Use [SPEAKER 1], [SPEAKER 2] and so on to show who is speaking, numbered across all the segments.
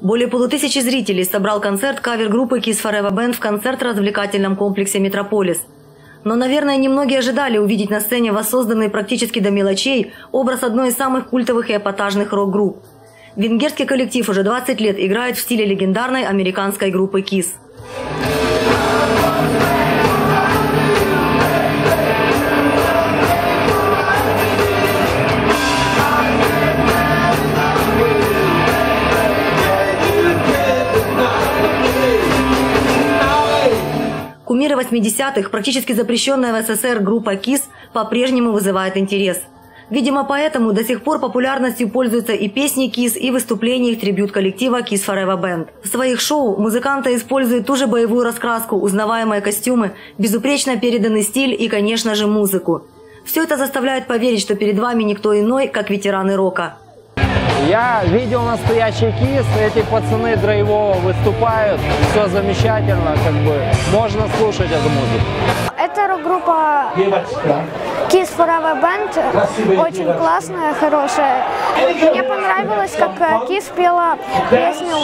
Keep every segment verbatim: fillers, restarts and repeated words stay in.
[SPEAKER 1] Более полутысячи зрителей собрал концерт кавер-группы Kiss Forever Band в концертно-развлекательном комплексе «Метрополис». Но, наверное, немногие ожидали увидеть на сцене воссозданный практически до мелочей образ одной из самых культовых и эпатажных рок-групп. Венгерский коллектив уже двадцать лет играет в стиле легендарной американской группы Kiss. Кумиры восьмидесятых, практически запрещенная в СССР группа Kiss, по-прежнему вызывает интерес. Видимо, поэтому до сих пор популярностью пользуются и песни Kiss, и выступления их трибьют коллектива Kiss Forever Band. В своих шоу музыканты используют ту же боевую раскраску, узнаваемые костюмы, безупречно переданный стиль и, конечно же, музыку. Все это заставляет поверить, что перед вами никто иной, как ветераны рока.
[SPEAKER 2] Я видел настоящий Kiss, эти пацаны драйвово выступают, все замечательно, как бы можно слушать эту музыку.
[SPEAKER 3] Это рок-группа Kiss Forever Band, очень классная, хорошая. Мне понравилось, как Kiss пела песню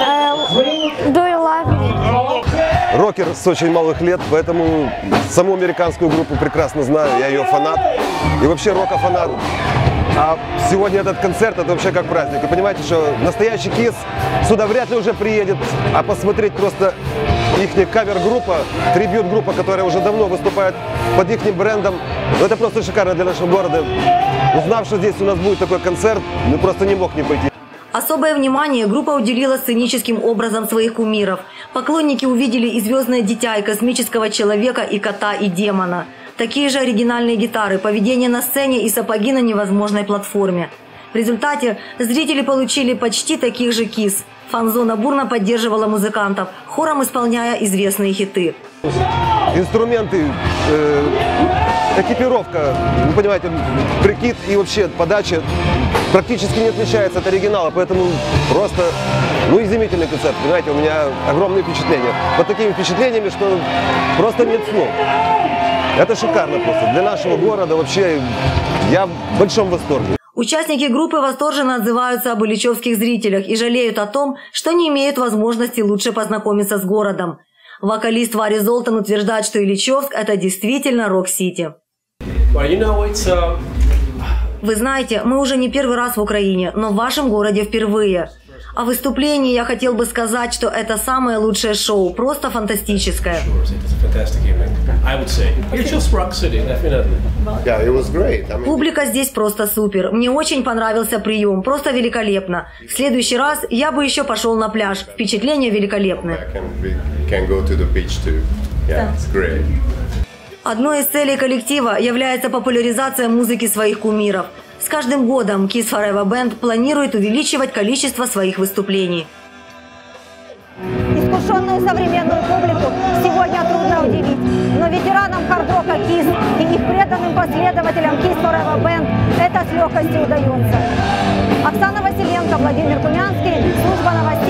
[SPEAKER 3] «Do You Love Me».
[SPEAKER 4] Рокер с очень малых лет, поэтому саму американскую группу прекрасно знаю, я ее фанат и вообще рока-фанат. А сегодня этот концерт, это вообще как праздник. Вы понимаете, что настоящий Kiss сюда вряд ли уже приедет, а посмотреть просто их кавер-группа, трибьют-группа, которая уже давно выступает под их брендом. Это просто шикарно для нашего города. Узнав, что здесь у нас будет такой концерт, ну просто не мог не пойти.
[SPEAKER 1] Особое внимание группа уделила сценическим образом своих кумиров. Поклонники увидели и звездное дитя, и космического человека, и кота, и демона. Такие же оригинальные гитары, поведение на сцене и сапоги на невозможной платформе. В результате зрители получили почти таких же Kiss. Фан-зона бурно поддерживала музыкантов, хором исполняя известные хиты.
[SPEAKER 4] Инструменты, э, экипировка, вы понимаете, прикид и вообще подача практически не отличается от оригинала, поэтому просто, ну, изумительный концерт, понимаете, у меня огромные впечатления. Под такими впечатлениями, что просто нет слов. Это шикарно просто. Для нашего города вообще я в большом восторге.
[SPEAKER 1] Участники группы восторженно отзываются об ильичевских зрителях и жалеют о том, что не имеют возможности лучше познакомиться с городом. Вокалист Варри Золтан утверждает, что Ильичевск – это действительно рок-сити. Вы знаете, мы уже не первый раз в Украине, но в вашем городе впервые. О выступлении я хотел бы сказать, что это самое лучшее шоу, просто фантастическое. Публика здесь просто супер. Мне очень понравился прием, просто великолепно. В следующий раз я бы еще пошел на пляж. Впечатления великолепны. Одной из целей коллектива является популяризация музыки своих кумиров. С каждым годом Kiss Forever Band планирует увеличивать количество своих выступлений.
[SPEAKER 5] Искушенную современную публику сегодня трудно удивить, но ветеранам хард-рока Kiss и их преданным последователям Kiss Forever Band это с легкостью удается. Оксана Василенко, Владимир Кумянский, служба новостей.